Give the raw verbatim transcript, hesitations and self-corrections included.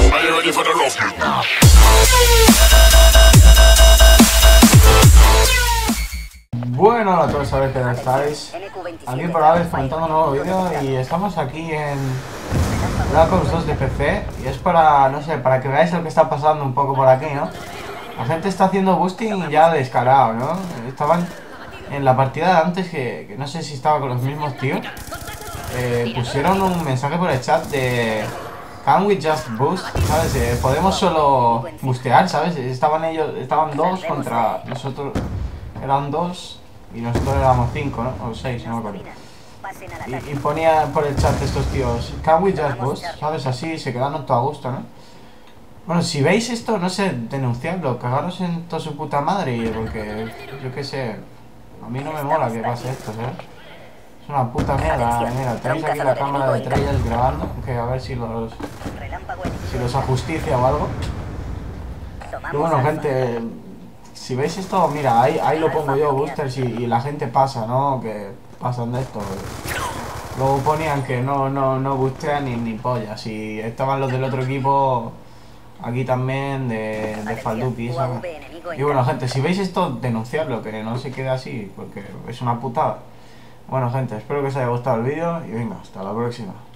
Bueno, hola a todos, sabéis que estáis aquí por Aves comentando un nuevo vídeo y estamos aquí en Black Ops dos de P C y es para, no sé, para que veáis lo que está pasando un poco por aquí, ¿no? La gente está haciendo boosting ya descarado, ¿no? Estaban en la partida de antes que, que no sé si estaba con los mismos tíos, eh, pusieron un mensaje por el chat de Can we just boost, ¿sabes? Eh, podemos solo bustear, ¿sabes? Estaban ellos, estaban dos contra nosotros, eran dos y nosotros éramos cinco, ¿no? O seis, no me acuerdo. Y, y ponía por el chat estos tíos, Can we just boost, ¿sabes? Así se quedaron todo a gusto, ¿no? Bueno, si veis esto, no sé, denunciadlo, cagaros en toda su puta madre, porque yo qué sé, a mí no me mola que pase esto, ¿sabes? Es una puta mierda. Mira, tenéis aquí la cámara de trailers grabando, que a ver si los si los ajusticia o algo. Y bueno, gente, si veis esto, mira, ahí, ahí lo pongo yo, boosters, y, y la gente pasa, ¿no? Que pasan de esto. Luego ponían que no, no, no boostean ni, ni pollas. Y estaban los del otro equipo aquí también, de, de Falduki, ¿sabes? Y bueno, gente, si veis esto, denunciadlo, que no se quede así, porque es una putada. Bueno, gente, espero que os haya gustado el vídeo y venga, hasta la próxima.